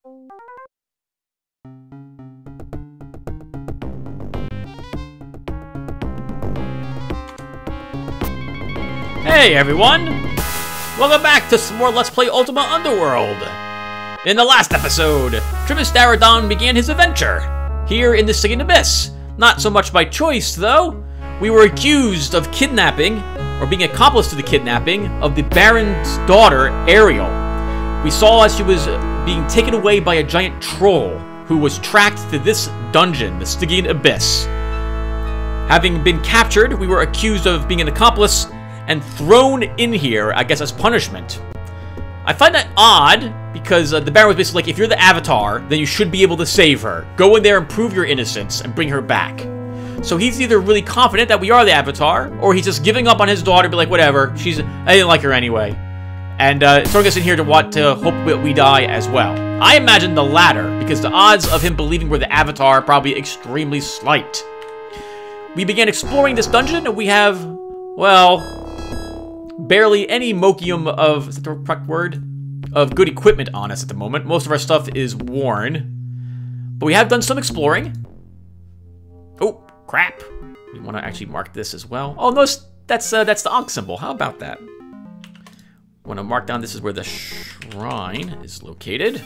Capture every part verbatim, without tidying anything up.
Hey everyone! Welcome back to some more Let's Play Ultima Underworld! In the last episode, Trimis Daradon began his adventure here in the Stygian Abyss. Not so much by choice, though. We were accused of kidnapping, or being accomplice to the kidnapping, of the Baron's daughter, Ariel. We saw as she was being taken away by a giant troll who was tracked to this dungeon, the Stygian Abyss. Having been captured, we were accused of being an accomplice and thrown in here, I guess, as punishment. I find that odd, because uh, the Baron was basically like, if you're the Avatar, then you should be able to save her. Go in there and prove your innocence and bring her back. So he's either really confident that we are the Avatar, or he's just giving up on his daughter, be like, whatever, she's, I didn't like her anyway. And uh, throwing us in here to want to hope that we die as well. I imagine the latter, because the odds of him believing we're the Avatar are probably extremely slight. We began exploring this dungeon, and we have, well, barely any mokium of, is that the correct word? Of good equipment on us at the moment. Most of our stuff is worn. But we have done some exploring. Oh, crap. We want to actually mark this as well. Oh, no, that's, uh, that's the Ankh symbol. How about that? Want to mark down this is where the shrine is located.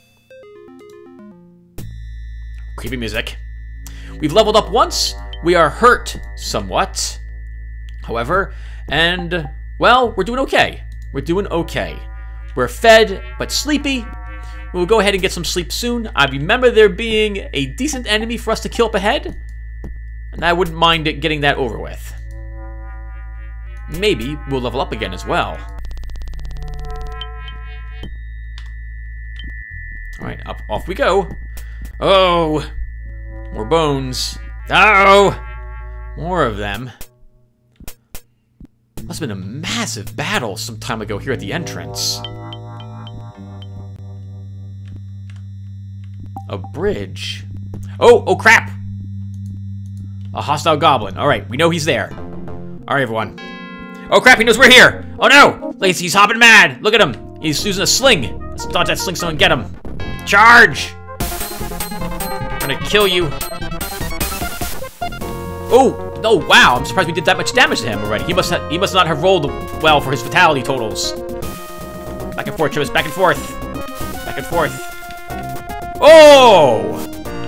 Creepy music. We've leveled up once. We are hurt somewhat. However, and well, we're doing okay. We're doing okay. We're fed, but sleepy. We'll go ahead and get some sleep soon. I remember there being a decent enemy for us to kill up ahead, and I wouldn't mind it getting that over with. Maybe we'll level up again as well. Alright, up off we go. Oh! More bones. Oh! More of them. Must have been a massive battle some time ago here at the entrance. A bridge. Oh, oh crap! A hostile goblin. Alright, we know he's there. Alright, everyone. Oh crap, he knows we're here! Oh no! Lacey, he's hopping mad! Look at him! He's using a sling! Let's dodge that sling so and get him! Charge! I'm gonna kill you. Oh! Oh wow! I'm surprised we did that much damage to him already. He must ha he must not have rolled well for his fatality totals. Back and forth, Trimis. Back and forth. Back and forth. Oh!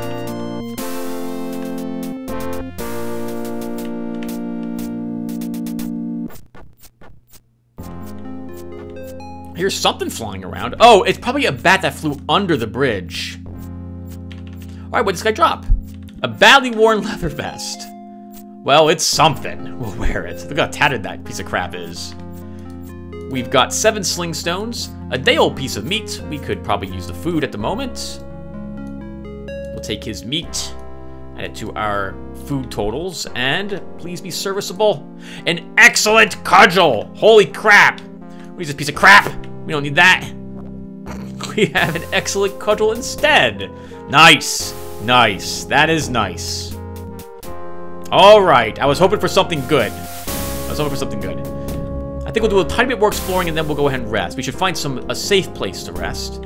Here's something flying around. Oh, it's probably a bat that flew under the bridge. All right, what did this guy drop? A badly worn leather vest. Well, it's something. We'll wear it. Look how tattered that piece of crap is. We've got seven sling stones, a day-old piece of meat. We could probably use the food at the moment. We'll take his meat, add it to our food totals, and please be serviceable. An excellent cudgel! Holy crap! We need this piece of crap! We don't need that. We have an excellent cudgel instead. Nice. Nice. That is nice. Alright, I was hoping for something good. I was hoping for something good. I think we'll do a tiny bit more exploring and then we'll go ahead and rest. We should find some a safe place to rest.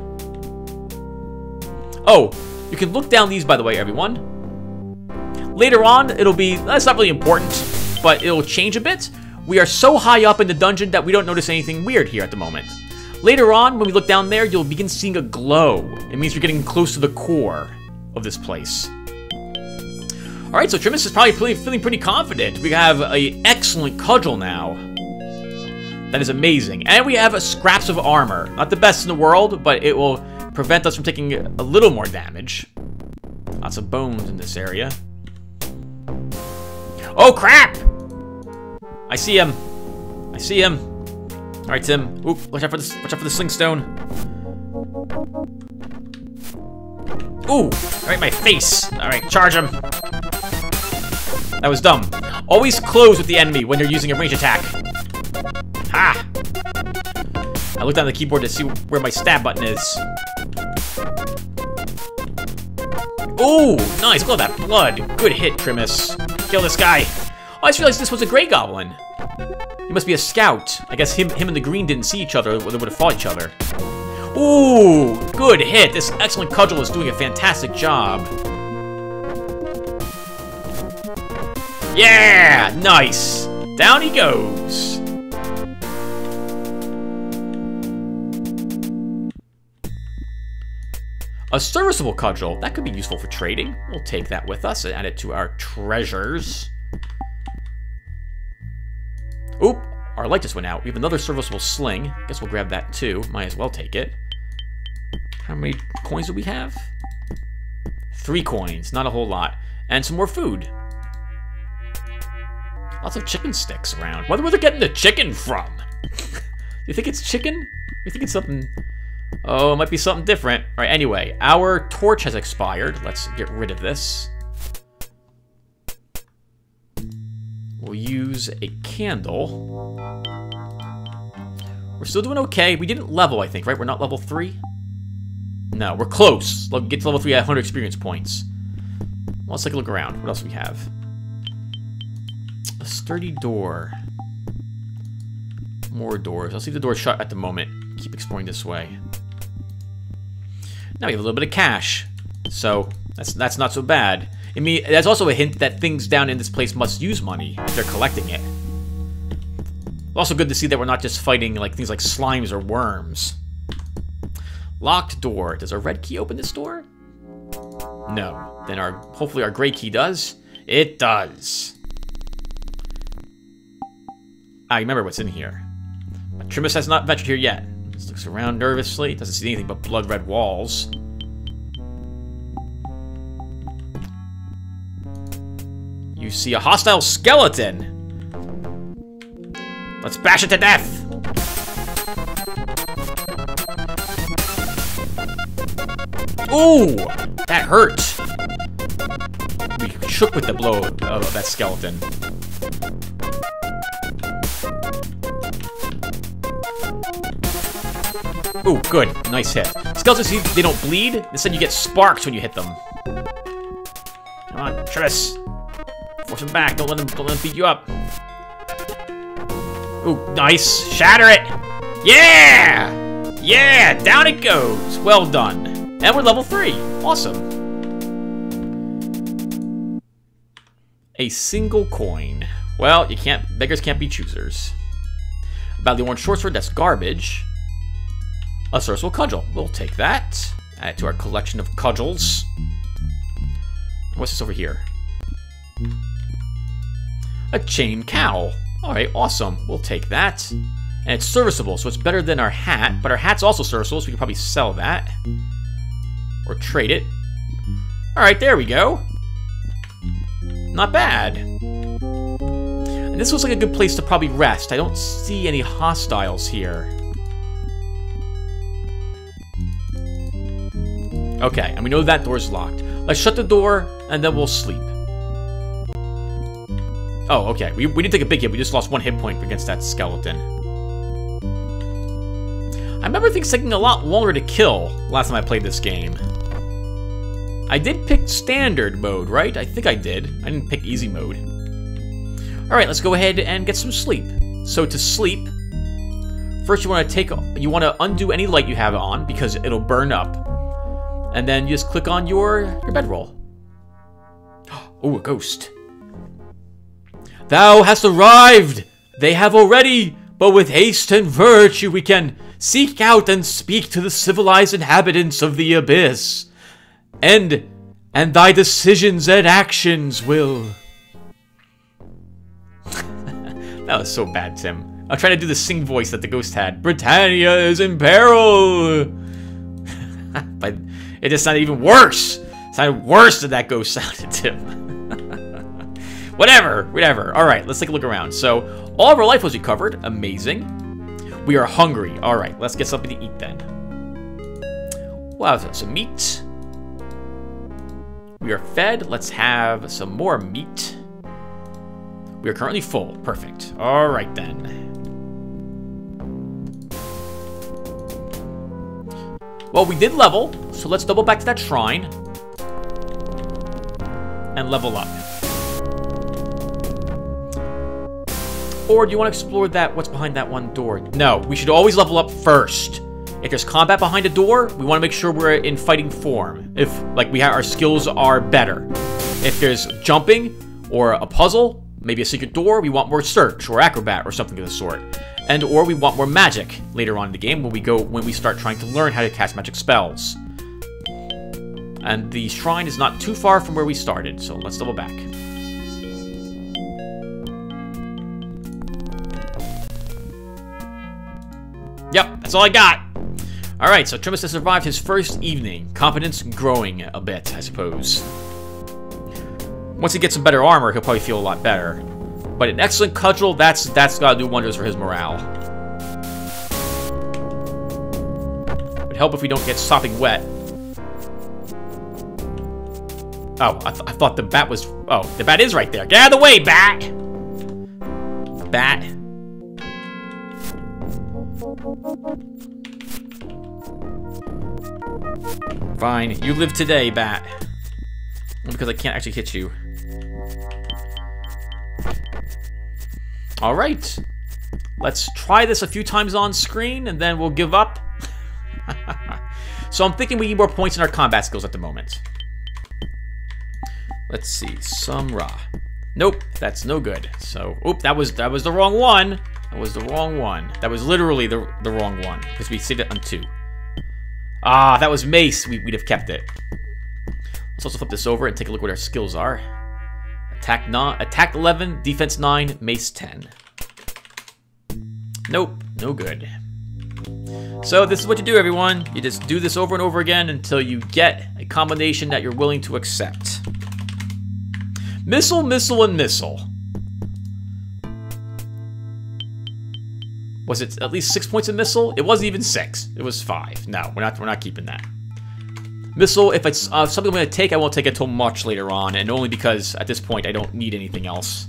Oh, you can look down these, by the way, everyone. Later on, it'll be, that's not really important, but it'll change a bit. We are so high up in the dungeon that we don't notice anything weird here at the moment. Later on, when we look down there, you'll begin seeing a glow. It means you're getting close to the core of this place. Alright, so Trimis is probably feeling, feeling pretty confident. We have an excellent cudgel now. That is amazing. And we have a scraps of armor. Not the best in the world, but it will prevent us from taking a little more damage. Lots of bones in this area. Oh, crap! I see him. I see him. Alright, Tim. Oop, watch out for this. Watch out for the sling stone. Ooh, right in my face. Alright, charge him. That was dumb. Always close with the enemy when they're using a range attack. Ha! I looked down the keyboard to see where my stab button is. Ooh, nice. Look at that blood. Good hit, Trimis. Kill this guy. Oh, I just realized this was a Grey Goblin. He must be a scout. I guess him, him and the green didn't see each other, or they would have fought each other. Ooh, Good hit. This excellent cudgel is doing a fantastic job. Yeah! Nice! Down he goes. A serviceable cudgel. That could be useful for trading. We'll take that with us and add it to our treasures. Oop! Our light just went out. We have another serviceable sling. Guess we'll grab that too. Might as well take it. How many coins do we have? Three coins. Not a whole lot. And some more food. Lots of chicken sticks around. Wonder where they're getting the chicken from. You think it's chicken? You think it's something... Oh, it might be something different. Alright, anyway. Our torch has expired. Let's get rid of this. We'll use a candle. We're still doing okay. We didn't level, I think, right? We're not level three? No, we're close. Get to level three at one hundred experience points. Well, let's take a look around. What else do we have? A sturdy door. More doors. I'll leave the door shut at the moment. Keep exploring this way. Now we have a little bit of cash. So, that's that's not so bad. I mean, there's also a hint that things down in this place must use money if they're collecting it. Also good to see that we're not just fighting like things like slimes or worms. Locked door. Does our red key open this door? No. Then our hopefully our gray key does. It does. I remember what's in here. But Trimus has not ventured here yet. Just looks around nervously. Doesn't see anything but blood red walls. You see a hostile skeleton. Let's bash it to death. Ooh, that hurt. We shook with the blow of, of that skeleton. Ooh, good. Nice hit. Skeletons, see, they don't bleed. Instead, you get sparks when you hit them. Come on, Trimus. Force him back. Don't let him, don't let him beat you up. Ooh, nice. Shatter it. Yeah! Yeah! Down it goes. Well done. And we're level three. Awesome. A single coin. Well, you can't. Beggars can't be choosers. About the orange short sword, that's garbage. A serviceable cudgel. We'll take that. Add it to our collection of cudgels. What's this over here? A chain cowl. Alright, awesome. We'll take that. And it's serviceable, so it's better than our hat. But our hat's also serviceable, so we can probably sell that. Or trade it. Alright, there we go. Not bad. And this looks like a good place to probably rest. I don't see any hostiles here. Okay, and we know that door's locked. Let's shut the door, and then we'll sleep. Oh, okay. We, we didn't take a big hit. We just lost one hit point against that skeleton. I remember things taking a lot longer to kill last time I played this game. I did pick standard mode, right? I think I did. I didn't pick easy mode. Alright, let's go ahead and get some sleep. So to sleep, first you want to take, you want to undo any light you have on because it'll burn up. And then you just click on your, your bedroll. Oh, a ghost. Thou hast arrived! They have already, but with haste and virtue we can seek out and speak to the civilized inhabitants of the abyss. And, and thy decisions and actions will... That was so bad, Tim. I'm trying to do the sing voice that the ghost had. Britannia is in peril! But it just sounded even worse. It sounded worse than that ghost sounded, Tim. Whatever, whatever. Alright, let's take a look around. So, all of our life was recovered. Amazing. We are hungry. Alright, let's get something to eat then. Wow, some meat. We are fed. Let's have some more meat. We are currently full. Perfect. Alright then. Well, we did level, so let's double back to that shrine. And level up. Or do you want to explore that, what's behind that one door? No, we should always level up first. If there's combat behind a door, we want to make sure we're in fighting form. If, like, we have our skills are better. If there's jumping or a puzzle, maybe a secret door, we want more search or acrobat or something of the sort. And or we want more magic later on in the game when we go when we start trying to learn how to cast magic spells. And the shrine is not too far from where we started, so let's double back. Yep, that's all I got. Alright, so Trimus has survived his first evening. Competence growing a bit, I suppose. Once he gets some better armor, he'll probably feel a lot better. But an excellent cudgel, that's that's gotta do wonders for his morale. Would help if we don't get sopping wet. Oh, I, th I thought the bat was... Oh, the bat is right there. Get out of the way, bat! Bat. Fine, you live today, bat. Because I can't actually hit you. Alright. Let's try this a few times on screen, and then we'll give up. So I'm thinking we need more points in our combat skills at the moment. Let's see. Sumra. Nope, that's no good. So, oop, that was that was the wrong one. That was the wrong one. That was literally the, the wrong one, because we saved it on two. Ah, that was Mace. We, we'd have kept it. Let's also flip this over and take a look what our skills are. Attack nine, attack eleven, defense nine, mace ten. Nope, no good. So this is what you do, everyone. You just do this over and over again until you get a combination that you're willing to accept. Missile, missile, and missile. Was it at least six points of missile? It wasn't even six. It was five. No, we're not. We're not keeping that. Missile, if it's uh, something I'm going to take, I won't take it until much later on, and only because at this point I don't need anything else.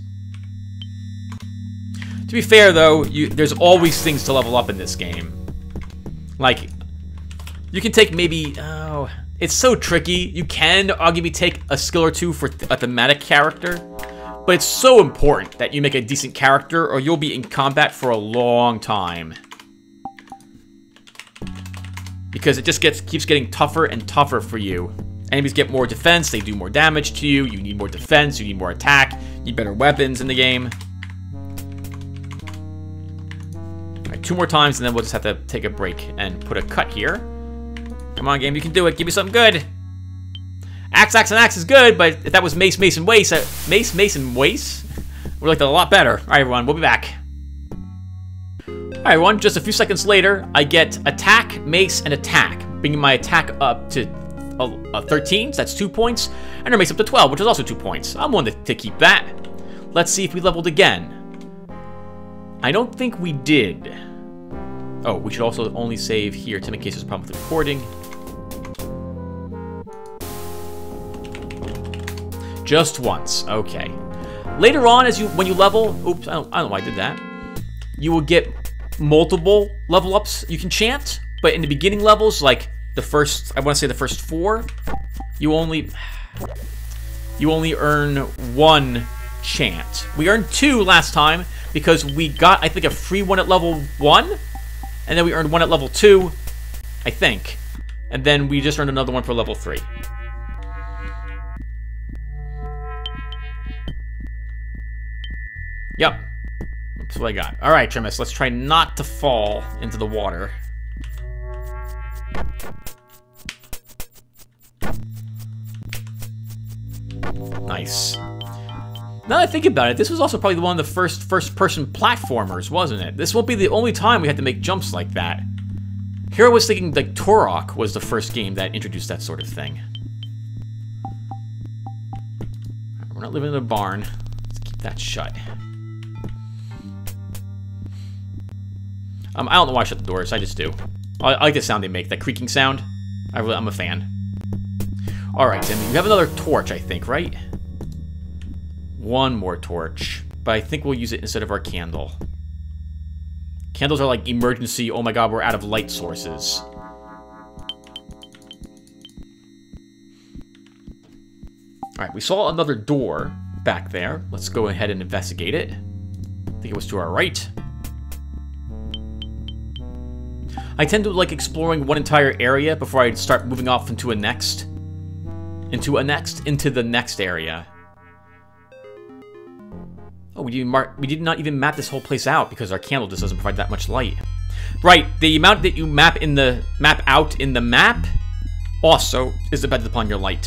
To be fair, though, you, there's always things to level up in this game. Like, you can take maybe... Oh, it's so tricky. You can arguably take a skill or two for a thematic character, but it's so important that you make a decent character or you'll be in combat for a long time. Because it just gets keeps getting tougher and tougher for you. Enemies get more defense, they do more damage to you, you need more defense, you need more attack, you need better weapons in the game. Alright, two more times and then we'll just have to take a break and put a cut here. Come on, game, you can do it. Give me something good. Axe, axe, and axe is good, but if that was mace, mace, and waste, uh, mace, mace, and waste, we like that a lot better. Alright, everyone, we'll be back. Alright, everyone, just a few seconds later, I get attack, mace, and attack, bringing my attack up to uh, thirteen, so that's two points, and our mace up to twelve, which is also two points. I'm willing to, to keep that. Let's see if we leveled again. I don't think we did. Oh, we should also only save here to make case there's a problem with the recording. Just once, okay. Later on, as you when you level, oops, I don't, I don't know why I did that. You will get multiple level ups you can chant, but in the beginning levels, like the first, I want to say the first four, you only you only earn one chant. We earned two last time because we got, I think, a free one at level one, and then we earned one at level two, I think, and then we just earned another one for level three. Yep. That's what I got. Alright, Trimus, let's try not to fall into the water. Nice. Now that I think about it, this was also probably one of the first first-person platformers, wasn't it? This won't be the only time we had to make jumps like that. Here I was thinking like Turok was the first game that introduced that sort of thing. We're not living in a barn. Let's keep that shut. Um, I don't know why I shut the doors, I just do. I, I like the sound they make, that creaking sound. I really, I'm a fan. Alright, Tim, you have another torch, I think, right? One more torch. But I think we'll use it instead of our candle. Candles are like emergency, oh my god, we're out of light sources. Alright, we saw another door back there. Let's go ahead and investigate it. I think it was to our right. I tend to like exploring one entire area before I start moving off into a next. Into a next? Into the next area. Oh, we didn't mark, we did not even map this whole place out because our candle just doesn't provide that much light. Right, the amount that you map in the map out in the map also is dependent upon your light.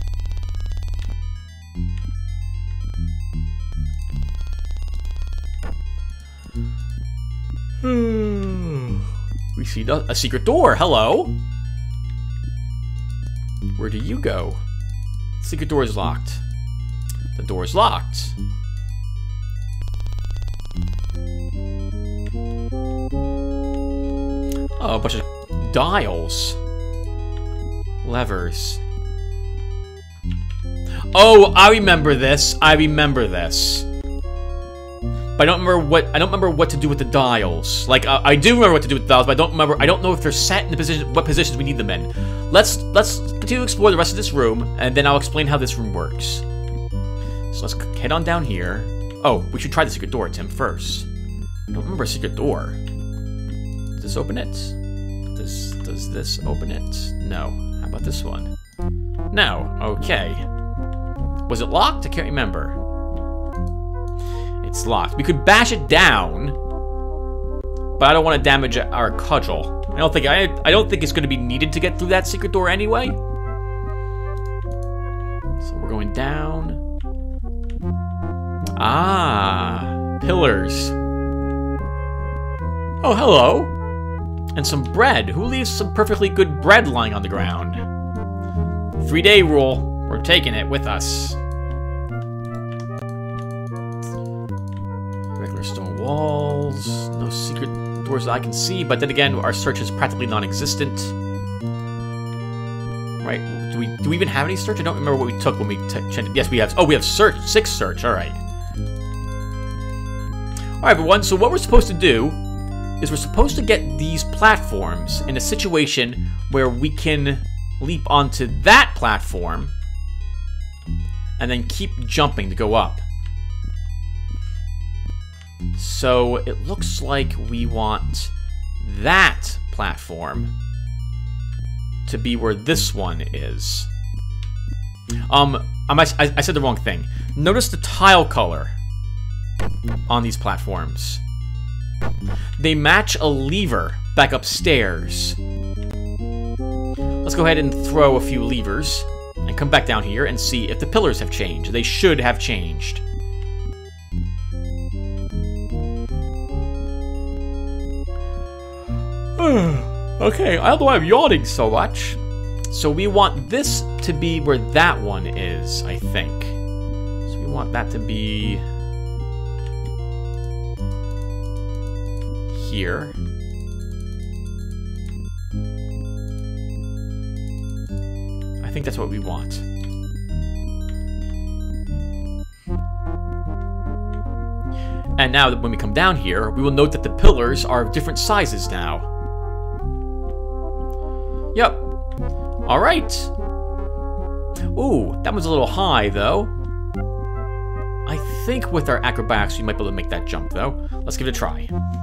We see a secret door. Hello. Where do you go? Secret door is locked. The door is locked. Oh, a bunch of dials. Levers. Oh, I remember this. I remember this. But I don't remember what I don't remember what to do with the dials. Like uh, I do remember what to do with the dials, but I don't remember. I don't know if they're set in the position, what positions we need them in. Let's let's continue to explore the rest of this room, and then I'll explain how this room works. So let's head on down here. Oh, we should try the secret door, Tim, first. I don't remember a secret door. Does this open it? Does does this open it? No. How about this one? No. Okay. Was it locked? I can't remember. It's locked. We could bash it down, but I don't want to damage our cudgel. I don't think I I don't think it's going to be needed to get through that secret door anyway. So we're going down. Ah, pillars. Oh, hello. And some bread. Who leaves some perfectly good bread lying on the ground? Three-day rule. We're taking it with us. Regular stone walls. No secret doors that I can see, but then again, our search is practically non-existent. Right? Do we do we even have any search? I don't remember what we took when we checked. Yes, we have. Oh, we have search. Six search. All right. All right, everyone. So what we're supposed to do is we're supposed to get these platforms in a situation where we can leap onto that platform and then keep jumping to go up. So it looks like we want that platform to be where this one is. Um, I, might, I, I said the wrong thing. Notice the tile color on these platforms. They match a lever back upstairs. Let's go ahead and throw a few levers and come back down here and see if the pillars have changed. They should have changed. Okay, I don't know why I'm yawning so much. So we want this to be where that one is, I think. So we want that to be here. I think that's what we want. And now when we come down here, we will note that the pillars are of different sizes now. Yep. All right. Ooh, that was a little high, though. I think with our acrobatics, we might be able to make that jump, though. Let's give it a try.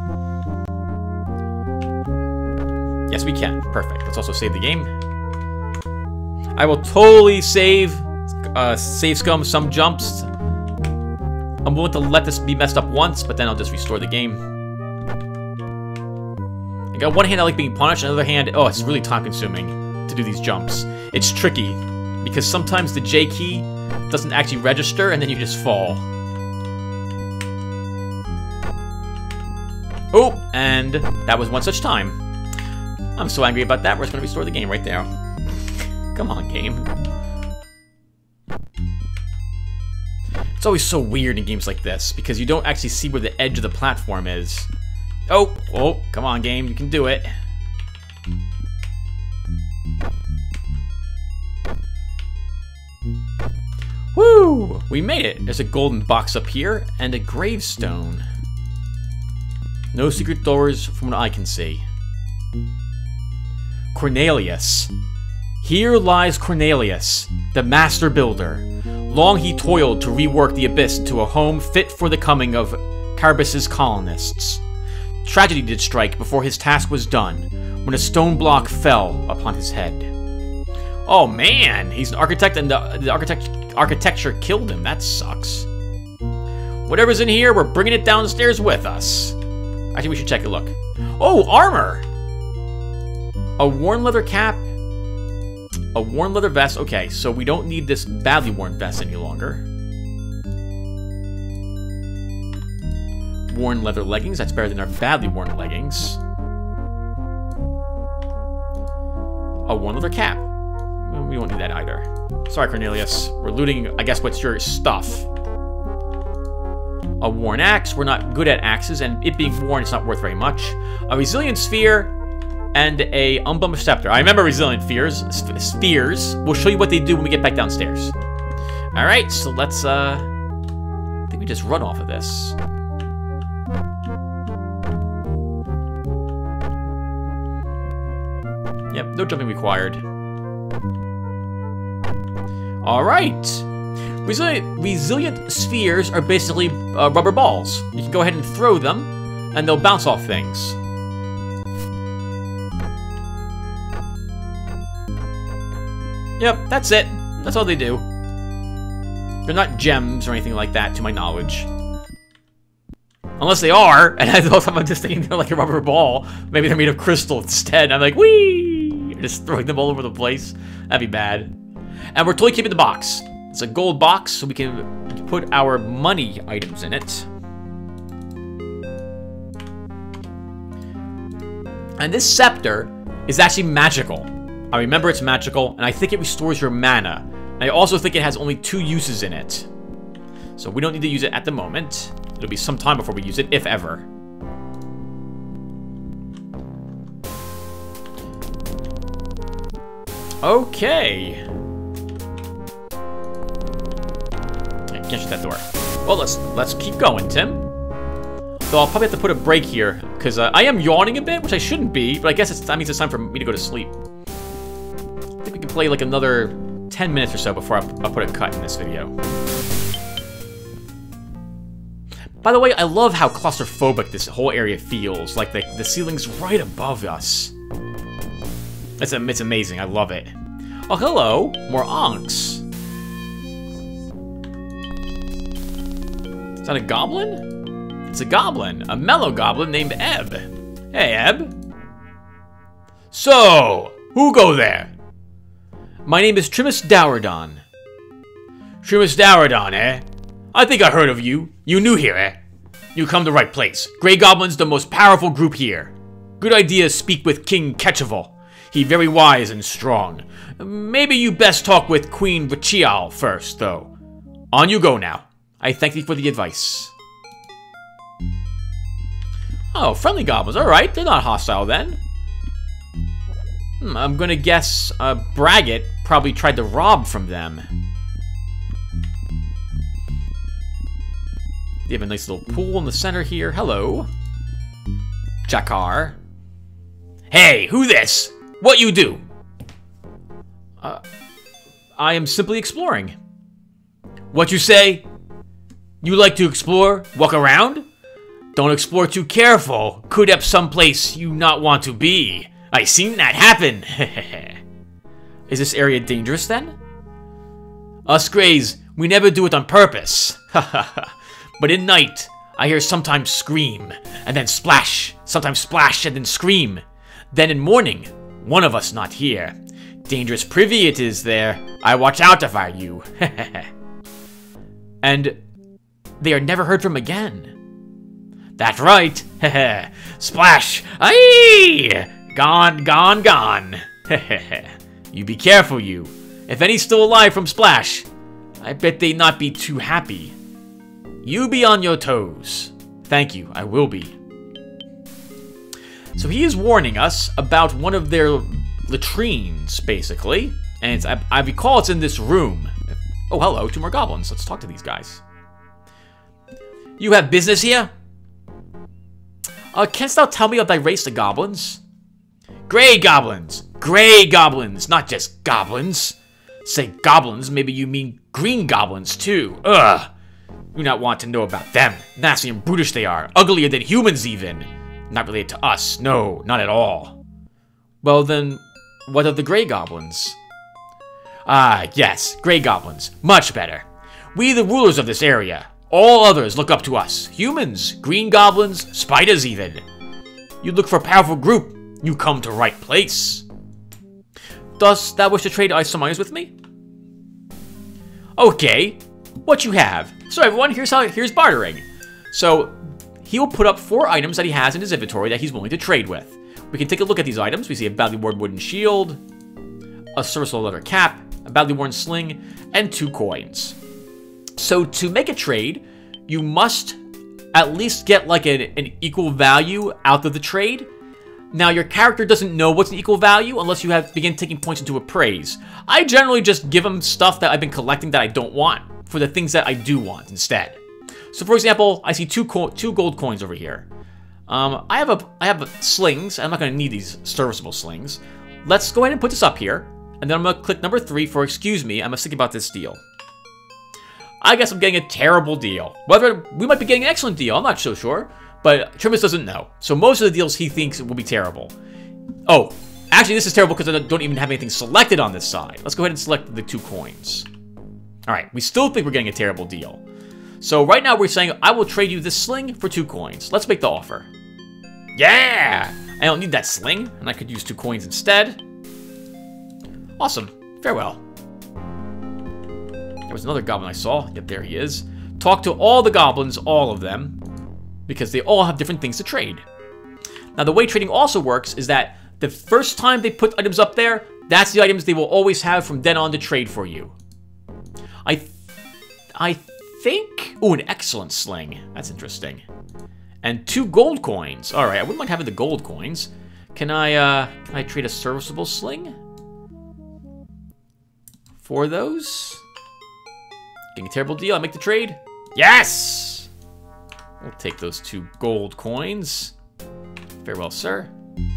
Yes, we can. Perfect. Let's also save the game. I will totally save, uh, save scum some jumps. I'm willing to let this be messed up once, but then I'll just restore the game. I got one hand I like being punished, on the other hand, oh, it's really time-consuming to do these jumps. It's tricky, because sometimes the J key doesn't actually register, and then you just fall. Oh, and that was one such time. I'm so angry about that, we're just going to restore the game right there. Come on, game. It's always so weird in games like this, because you don't actually see where the edge of the platform is. Oh, oh, come on, game, you can do it. Woo! We made it! There's a golden box up here, and a gravestone. No secret doors from what I can see. Cornelius. Here lies Cornelius, the master builder. Long he toiled to rework the Abyss into a home fit for the coming of Carbis's colonists. tragedy did strike before his task was done, when a stone block fell upon his head. Oh man, he's an architect and the, the architect, architecture killed him. That sucks. Whatever's in here, we're bringing it downstairs with us. Actually, we should check a look. Oh, armor! A worn leather cap. A worn leather vest. Okay, so we don't need this badly worn vest any longer. Worn leather leggings. That's better than our badly worn leggings. A worn leather cap. We don't need that either. Sorry, Cornelius. We're looting, I guess, what's your stuff. A worn axe. We're not good at axes, and it being worn, it's not worth very much. A resilient sphere and a unblemished scepter. I remember resilient spheres. Spheres. We'll show you what they do when we get back downstairs. All right, so let's. Uh, I think we just run off of this. Yep, no jumping required. All right. Resilient, resilient spheres are basically uh, rubber balls. You can go ahead and throw them, and they'll bounce off things. Yep, that's it. That's all they do. They're not gems or anything like that, to my knowledge. Unless they are, and I thought I'm just thinking they're like a rubber ball. Maybe they're made of crystal instead. I'm like, whee! Just throwing them all over the place. That'd be bad. And we're totally keeping the box. It's a gold box, so we can put our money items in it. And this scepter is actually magical. I remember it's magical, and I think it restores your mana. And I also think it has only two uses in it. So we don't need to use it at the moment. It'll be some time before we use it, if ever. Okay. I can't shut that door. Well, let's let's keep going, Tim. So I'll probably have to put a break here, because uh, I am yawning a bit, which I shouldn't be, but I guess it's, that means it's time for me to go to sleep. I think we can play like another ten minutes or so before I, I put a cut in this video. By the way, I love how claustrophobic this whole area feels. Like the, the ceiling's right above us. It's, it's amazing. I love it. Oh, hello. More Onks. Is that a goblin? It's a goblin. A mellow goblin named Ebb. Hey, Ebb. So, who go there? My name is Trimus Dauradon. Trimus Dauradon, eh? I think I heard of you. You new here, eh? You come to the right place. Grey Goblin's the most powerful group here. Good idea speak with King Ketcheval. He very wise and strong. Maybe you best talk with Queen Vachial first, though. On you go now. I thank thee for the advice. Oh, friendly goblins. Alright, they're not hostile then. Hmm, I'm gonna guess uh, Braggett probably tried to rob from them. They have a nice little pool in the center here. Hello. Jakar. Hey, who this? What you do? Uh, I am simply exploring. What you say? You like to explore? Walk around? Don't explore too careful. Could up someplace you not want to be. I seen that happen. Is this area dangerous then? Us Greys, we never do it on purpose. But in night, I hear sometimes scream, and then splash, sometimes splash and then scream. Then in morning, one of us not here. Dangerous privy it is there. I watch out if I you. And they are never heard from again. That's right. Splash. Aye! Gone, gone, gone. You be careful, you. If any's still alive from Splash, I bet they not be too happy. You be on your toes. Thank you, I will be. So he is warning us about one of their latrines, basically. And it's, I, I recall it's in this room. Oh, hello, two more goblins. Let's talk to these guys. You have business here? Uh, canst thou tell me of thy race of goblins? Grey goblins! Grey goblins, not just goblins. Say goblins, maybe you mean green goblins too. Ugh! Do not want to know about them. Nasty and brutish they are. Uglier than humans even. Not related to us. No, not at all. Well then, what of the Grey Goblins? Ah, yes, Grey Goblins. Much better. We the rulers of this area. All others look up to us. Humans, Green Goblins, spiders even. You look for a powerful group. You come to right place. Dost thou wish to trade ice some items with me? Okay. What you have? So everyone, here's how here's bartering. So he will put up four items that he has in his inventory that he's willing to trade with. We can take a look at these items. We see a badly worn wooden shield, a serviceable leather cap, a badly worn sling, and two coins. So to make a trade, you must at least get like an, an equal value out of the trade. Now your character doesn't know what's an equal value unless you have begin taking points into appraise. I generally just give them stuff that I've been collecting that I don't want for the things that I do want instead. So for example, I see two co two gold coins over here. Um, I have a I have a slings. I'm not going to need these serviceable slings. Let's go ahead and put this up here, and then I'm going to click number three for excuse me. I must think about this deal. I guess I'm getting a terrible deal. Whether we might be getting an excellent deal, I'm not so sure. But Trimus doesn't know. So most of the deals he thinks will be terrible. Oh, actually this is terrible because I don't even have anything selected on this side. Let's go ahead and select the two coins. Alright, we still think we're getting a terrible deal. So right now we're saying, I will trade you this sling for two coins. Let's make the offer. Yeah! I don't need that sling, and I could use two coins instead. Awesome. Farewell. There was another goblin I saw. Yep, there he is. Talk to all the goblins, all of them, because they all have different things to trade. Now, the way trading also works is that the first time they put items up there, that's the items they will always have from then on to trade for you. I, th I think... Ooh, an excellent sling. That's interesting. And two gold coins. All right, I wouldn't mind having the gold coins. Can I, uh, can I trade a serviceable sling for those? Getting a terrible deal. I make the trade. Yes! We'll take those two gold coins. Farewell, sir.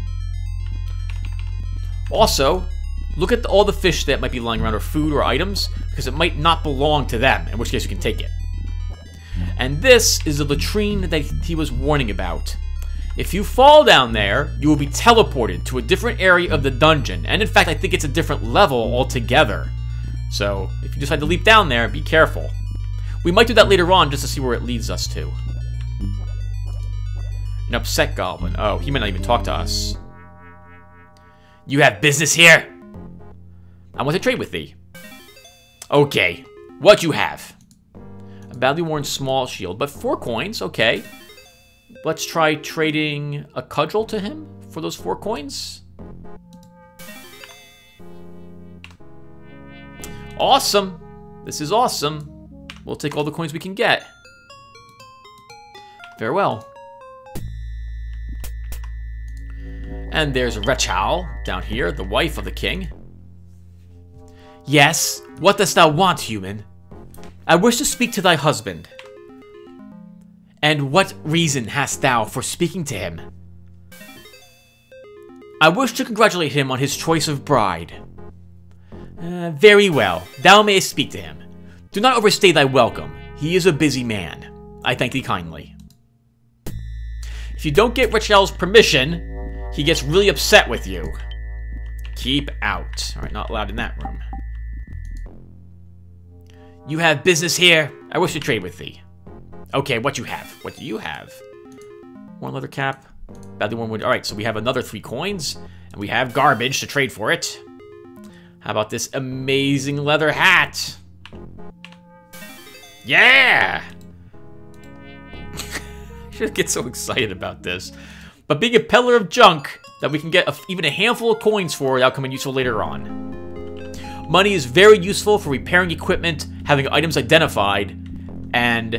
Also, look at the, all the fish that might be lying around, or food or items, because it might not belong to them, in which case you can take it. And this is the latrine that he was warning about. If you fall down there, you will be teleported to a different area of the dungeon, and in fact, I think it's a different level altogether. So, if you decide to leap down there, be careful. We might do that later on just to see where it leads us to. An upset goblin. Oh, he might not even talk to us. You have business here? I want to trade with thee. Okay, what you have? A badly worn small shield, but four coins, okay. Let's try trading a cudgel to him for those four coins. Awesome. This is awesome. We'll take all the coins we can get. Farewell. And there's Rachel down here, the wife of the king. Yes, what dost thou want, human? I wish to speak to thy husband. And what reason hast thou for speaking to him? I wish to congratulate him on his choice of bride. Uh, very well, thou mayest speak to him. Do not overstay thy welcome. He is a busy man. I thank thee kindly. If you don't get Rachel's permission, he gets really upset with you. Keep out. Alright, not allowed in that room. You have business here. I wish to trade with thee. Okay, what you have? What do you have? One leather cap. Badly worn wood. Alright, so we have another three coins. And we have garbage to trade for it. How about this amazing leather hat? Yeah! I should get so excited about this. But being a peddler of junk that we can get a, even a handful of coins for, that'll come in useful later on. Money is very useful for repairing equipment, having items identified, and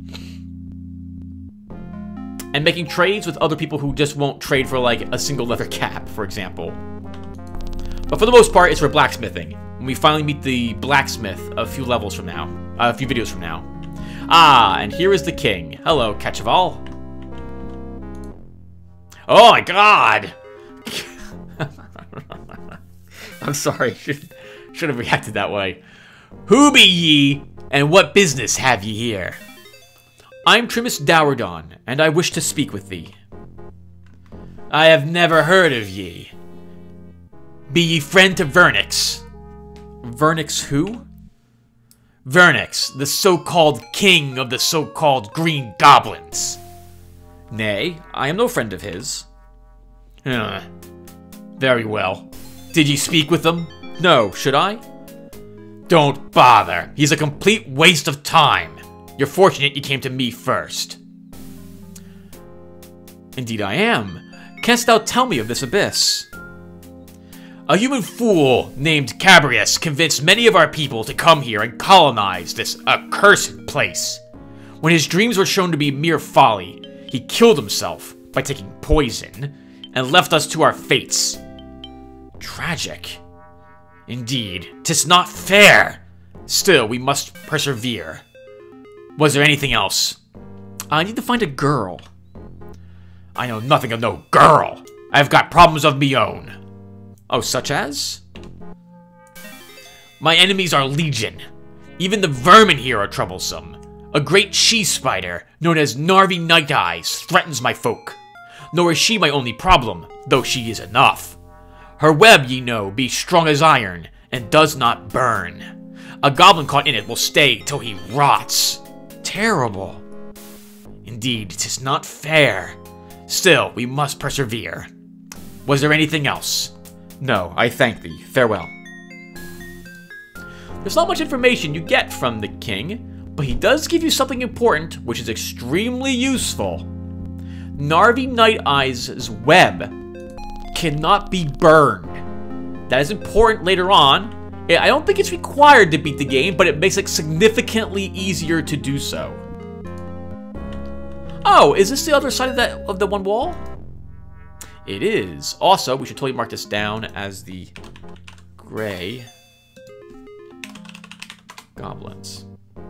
and making trades with other people who just won't trade for like a single leather cap, for example. But for the most part, it's for blacksmithing. When we finally meet the blacksmith a few levels from now, uh, a few videos from now. Ah, and here is the king. Hello, Kecheval. Oh my god! I'm sorry, should, should have reacted that way. Who be ye, and what business have ye here? I'm Trimus Dauradon, and I wish to speak with thee. I have never heard of ye. Be ye friend to Vernix. Vernix who? Vernix, the so-called king of the so-called Green Goblins. Nay, I am no friend of his. Uh, very well. Did ye speak with him? No, should I? Don't bother. He's a complete waste of time. You're fortunate you came to me first. Indeed I am. Canst thou tell me of this abyss? A human fool named Cabrius convinced many of our people to come here and colonize this accursed place. When his dreams were shown to be mere folly, he killed himself by taking poison and left us to our fates. Tragic. Indeed, 'tis not fair. Still, we must persevere. Was there anything else? I need to find a girl. I know nothing of no girl. I have got problems of me own. Oh, such as? My enemies are legion. Even the vermin here are troublesome. A great she-spider, known as Narvi Night Eyes, threatens my folk. Nor is she my only problem, though she is enough. Her web, ye know, be strong as iron, and does not burn. A goblin caught in it will stay till he rots. Terrible. Indeed, 'tis not fair. Still, we must persevere. Was there anything else? No, I thank thee. Farewell. There's not much information you get from the king, but he does give you something important, which is extremely useful. Narvi Night Eyes' web cannot be burned. That is important later on. I don't think it's required to beat the game, but it makes it significantly easier to do so. Oh, is this the other side of that of the one wall? It is. Also, we should totally mark this down as the gray goblins.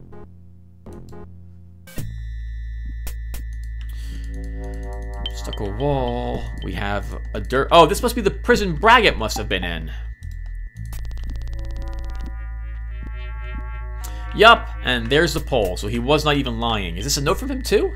Stucco wall. We have a dirt. Oh, this must be the prison Braggett must have been in. Yup, and there's the pole, so he was not even lying. Is this a note from him too?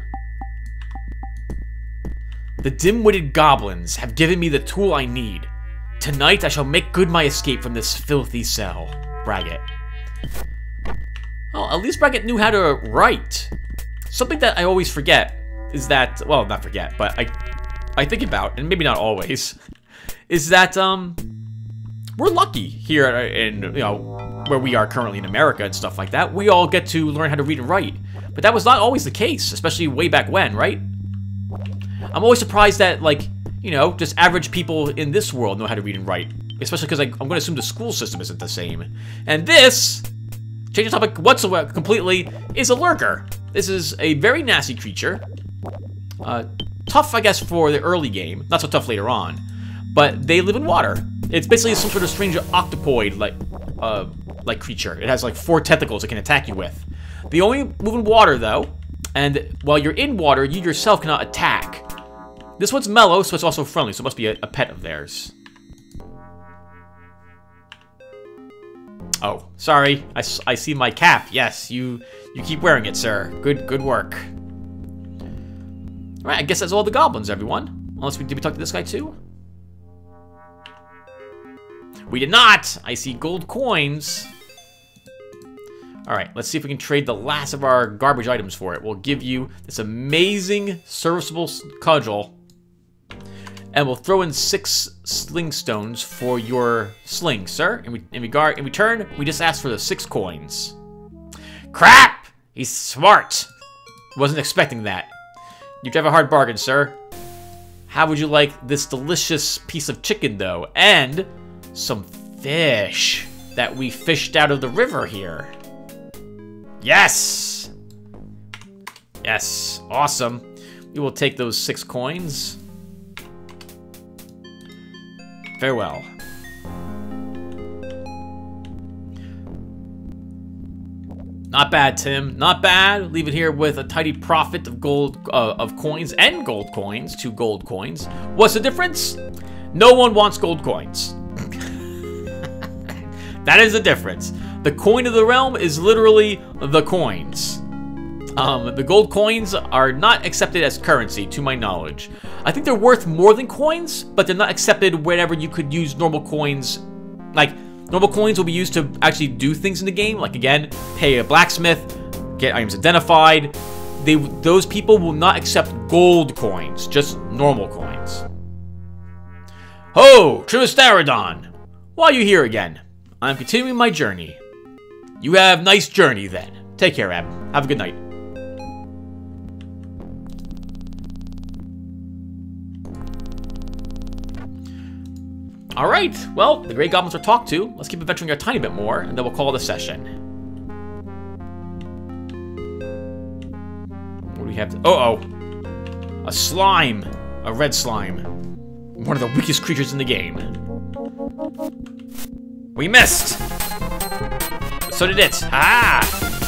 The dim-witted goblins have given me the tool I need. Tonight I shall make good my escape from this filthy cell. Braggett. Oh, at least Braggett knew how to write. Something that I always forget is that, well, not forget, but I I think about, and maybe not always, is that um we're lucky here in, you know, where we are currently in America and stuff like that. We all get to learn how to read and write. But that was not always the case, especially way back when, right? I'm always surprised that, like, you know, just average people in this world know how to read and write. Especially because I'm going to assume the school system isn't the same. And this, change the topic whatsoever completely, is a lurker. This is a very nasty creature. Uh, tough, I guess, for the early game. Not so tough later on. But they live in water. It's basically some sort of strange octopoid, like, uh, like creature. It has, like, four tentacles it can attack you with. They only move in water, though. And while you're in water, you yourself cannot attack. This one's mellow, so it's also friendly, so it must be a, a pet of theirs. Oh, sorry. I, I see my cap. Yes, you you keep wearing it, sir. Good good work. Alright, I guess that's all the goblins, everyone. Unless we did we talk to this guy too? We did not! I see gold coins. Alright, let's see if we can trade the last of our garbage items for it. We'll give you this amazing serviceable cudgel. And we'll throw in six sling stones for your sling, sir. In, re in, regard, in return, we just asked for the six coins. Crap! He's smart. Wasn't expecting that. You drive a hard bargain, sir. How would you like this delicious piece of chicken, though? And some fish that we fished out of the river here. Yes! Yes, awesome. We will take those six coins. Farewell. Not bad, Tim. Not bad. Leave it here with a tidy profit of gold, uh, of coins and gold coins. Two gold coins. What's the difference? No one wants gold coins. That is the difference. The coin of the realm is literally the coins. Um, the gold coins are not accepted as currency, to my knowledge. I think they're worth more than coins, but they're not accepted whenever you could use normal coins. Like, normal coins will be used to actually do things in the game. Like, again, pay a blacksmith, get items identified. They, those people will not accept gold coins, just normal coins. Ho, Trivistarodon! Why are you here again? I'm continuing my journey. You have a nice journey, then. Take care, Ab. Have a good night. Alright, well, the Grey Goblins are talked to. Let's keep adventuring a tiny bit more, and then we'll call it a session. What do we have to... Uh-oh. A slime. A red slime. One of the weakest creatures in the game. We missed! But so did it. Ah!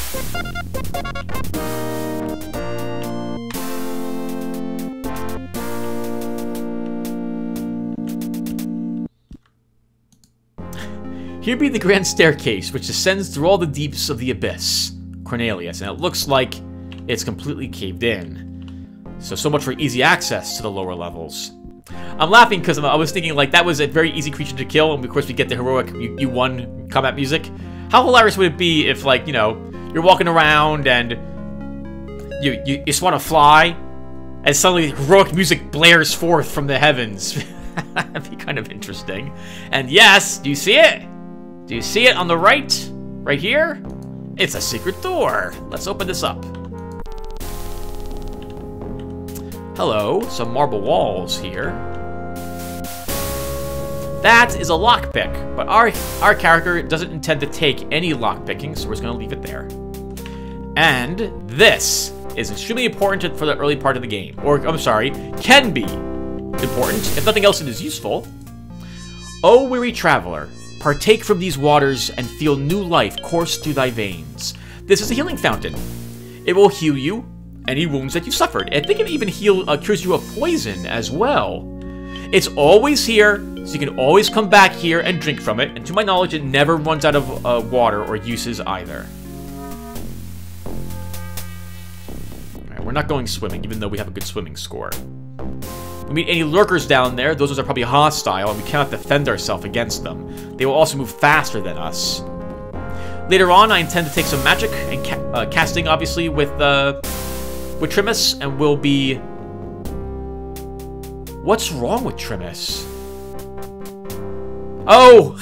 Here be the grand staircase, which descends through all the deeps of the abyss, Cornelius, and it looks like it's completely caved in. So, so much for easy access to the lower levels. I'm laughing because I was thinking, like, that was a very easy creature to kill, and of course we get the heroic you, you won combat music. How hilarious would it be if, like, you know, you're walking around and you, you, you just want to fly, and suddenly heroic music blares forth from the heavens. That'd be kind of interesting. And yes, do you see it? Do you see it on the right? Right here? It's a secret door. Let's open this up. Hello, some marble walls here. That is a lockpick, but our, our character doesn't intend to take any lockpicking, so we're just going to leave it there. And this is extremely important for the early part of the game. Or, I'm sorry, can be important. If nothing else, it is useful. O weary traveler, partake from these waters and feel new life course through thy veins. This is a healing fountain. It will heal you any wounds that you suffered. I think it even heal, uh, cures you of poison as well. It's always here, so you can always come back here and drink from it. And to my knowledge, it never runs out of uh, water or uses either. Alright, we're not going swimming, even though we have a good swimming score. We meet any lurkers down there. Those are probably hostile, and we cannot defend ourselves against them. They will also move faster than us. Later on, I intend to take some magic and ca uh, casting, obviously, with uh, with Trimus, and we'll be... What's wrong with Trimus? Oh!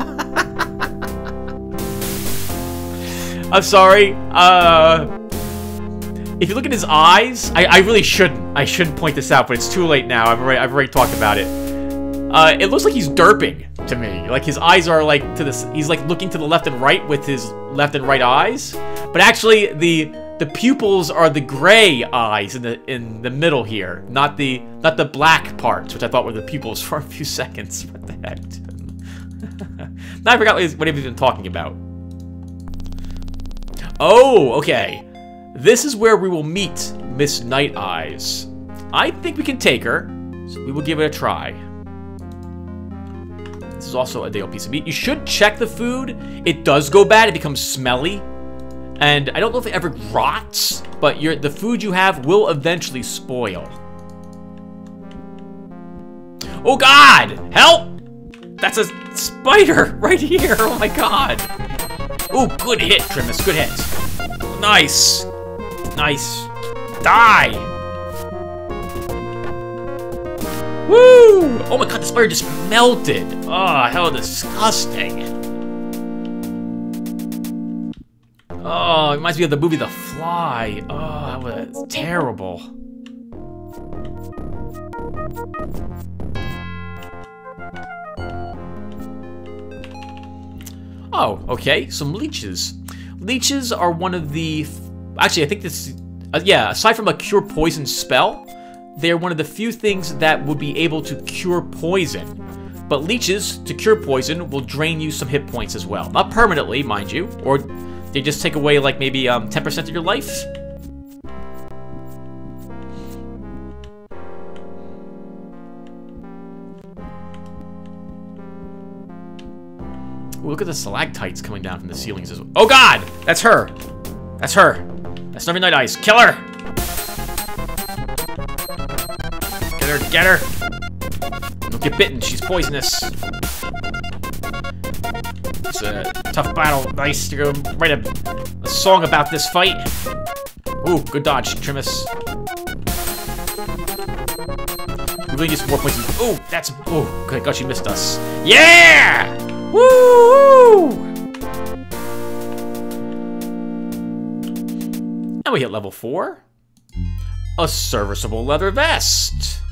I'm sorry. Uh... If you look at his eyes, I, I really shouldn't. I shouldn't point this out, but it's too late now. I've already, I've already talked about it. Uh, it looks like he's derping to me. Like his eyes are like to this. He's like looking to the left and right with his left and right eyes. But actually, the the pupils are the gray eyes in the in the middle here, not the not the black parts, which I thought were the pupils for a few seconds. What the heck? Now I forgot what he what he was even talking about. Oh, okay. This is where we will meet Miss Night Eyes. I think we can take her, so we will give it a try. This is also a day old piece of meat. You should check the food. It does go bad. It becomes smelly. And I don't know if it ever rots, but your, the food you have will eventually spoil. Oh God! Help! That's a spider right here. Oh my God. Oh, good hit, Trimus. Good hit. Nice. Nice. Die! Woo! Oh my God, the spider just melted. Oh, how disgusting. Oh, it reminds me of the movie The Fly. Oh, that was terrible. Oh, okay, some leeches. Leeches are one of the... Actually, I think this... Uh, yeah, aside from a cure poison spell, they're one of the few things that would be able to cure poison. But leeches, to cure poison, will drain you some hit points as well. Not permanently, mind you. Or they just take away, like, maybe um, ten percent of your life. Ooh, look at the stalactites coming down from the ceilings as well. Oh God! That's her! That's her! That's Snarfy Night Eyes. Kill her! Get her, get her! Don't get bitten, she's poisonous. It's a tough battle. Nice to go write a, a song about this fight. Ooh, good dodge, Trimus. We really need some more poison. Ooh, that's... Ooh, good God, she missed us. Yeah! Woo! And we hit level four. A serviceable leather vest.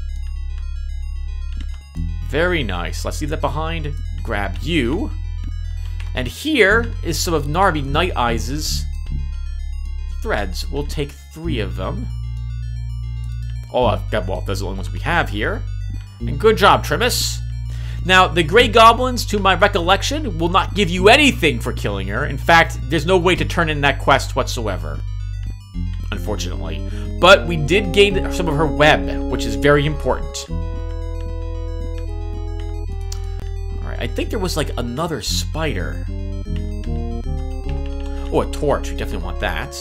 Very nice. Let's leave that behind. Grab you. And here is some of Snarfy Night Eyes' threads. We'll take three of them. Oh, uh, well, those are the only ones we have here. And good job, Trimus. Now, the Grey Goblins, to my recollection, will not give you anything for killing her. In fact, there's no way to turn in that quest whatsoever. Unfortunately. But we did gain some of her web, which is very important. Alright, I think there was like another spider. Oh, a torch. We definitely want that.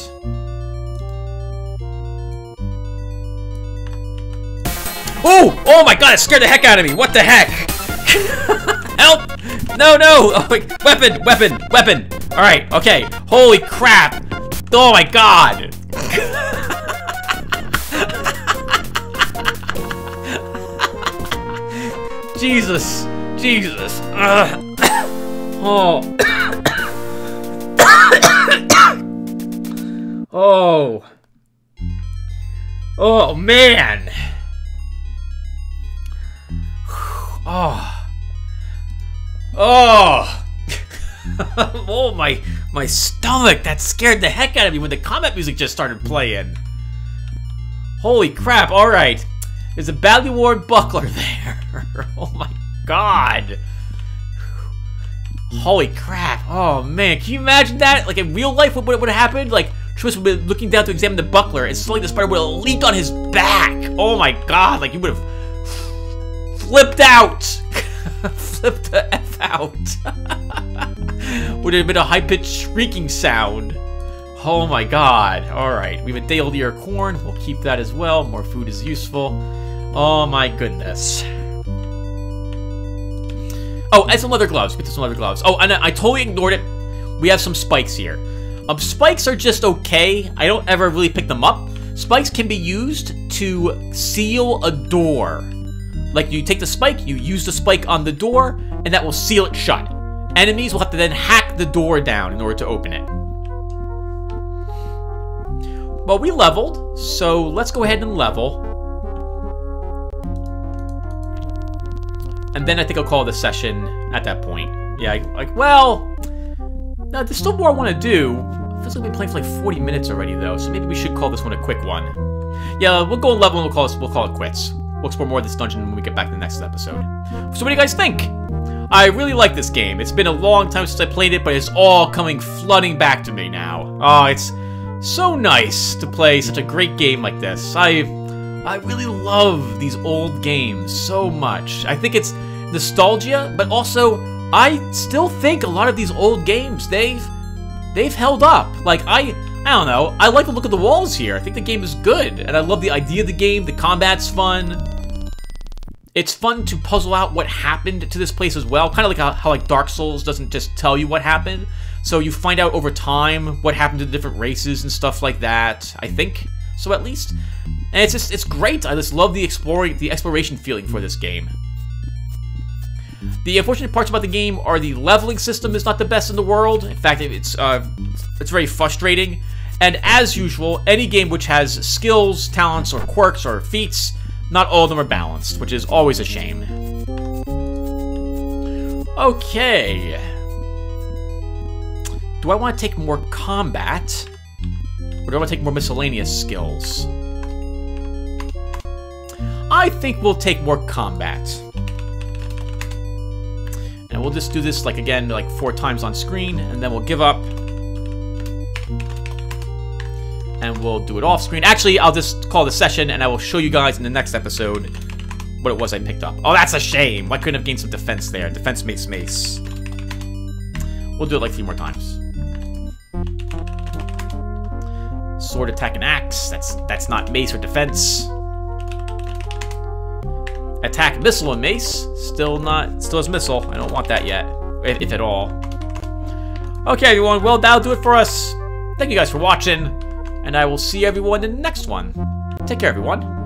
Oh! Oh my god, it scared the heck out of me! What the heck? Help! No, no! Oh, wait. Weapon! Weapon! Weapon! Alright, okay. Holy crap! Oh my god! Jesus! Jesus! Ugh. Oh! Oh! Oh, man! Oh. Oh. Oh, my my stomach. That scared the heck out of me when the combat music just started playing. Holy crap. All right. There's a badly worn buckler there. Oh, my God. Holy crap. Oh, man. Can you imagine that? Like, in real life, what would have happened? Like, Trimus would be looking down to examine the buckler, and suddenly the spider would have leaped on his back. Oh, my God. Like, he would have flipped out! Flipped the F out. Would have been a high-pitched shrieking sound. Oh my god. Alright, we have a day-old ear of corn. We'll keep that as well. More food is useful. Oh my goodness. Oh, and some leather gloves. Get some leather gloves. Oh, and I totally ignored it. We have some spikes here. Um, spikes are just okay. I don't ever really pick them up. Spikes can be used to seal a door. Like, you take the spike, you use the spike on the door, and that will seal it shut. Enemies will have to then hack the door down in order to open it. Well, we leveled, so let's go ahead and level. And then I think I'll call the session at that point. Yeah, like, well... No, there's still more I want to do. It feels like we've been playing for like forty minutes already, though, so maybe we should call this one a quick one. Yeah, we'll go and level and we'll call, this, we'll call it quits. We'll explore more of this dungeon when we get back to the next episode. So what do you guys think? I really like this game. It's been a long time since I played it, but it's all coming flooding back to me now. Oh, it's so nice to play such a great game like this. I I really love these old games so much. I think it's nostalgia, but also I still think a lot of these old games, they've they've held up. Like I I don't know. I like the look of the walls here. I think the game is good, and I love the idea of the game. The combat's fun. It's fun to puzzle out what happened to this place as well. Kind of like how, how like Dark Souls doesn't just tell you what happened. So you find out over time what happened to the different races and stuff like that. I think so, at least. And it's just it's great. I just love the exploring the exploration feeling for this game. The unfortunate parts about the game are the leveling system is not the best in the world. In fact, it's uh, it's very frustrating. And as usual, any game which has skills, talents, or quirks, or feats, not all of them are balanced, which is always a shame. Okay. Do I want to take more combat? Or do I want to take more miscellaneous skills? I think we'll take more combat. And we'll just do this, like, again, like, four times on screen, and then we'll give up. And we'll do it off screen. Actually, I'll just call the session, and I will show you guys in the next episode what it was I picked up. Oh, that's a shame. Why couldn't I have gained some defense there? Defense makes mace. We'll do it like three more times. Sword, attack, and axe. That's that's not mace or defense. Attack, missile, and mace. Still not. Still has missile. I don't want that yet, if, if at all. Okay, everyone. Well, that'll do it for us. Thank you guys for watching, and I will see everyone in the next one. Take care, everyone.